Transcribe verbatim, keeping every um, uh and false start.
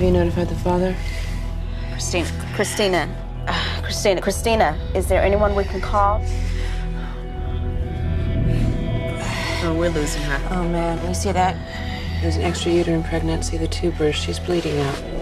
Have you notified the father? Christina, Christina, uh, Christina, Christina, is there anyone we can call? Oh, we're losing her. Oh, man, you see that? There's an extrauterine pregnancy, the tubers. She's bleeding out.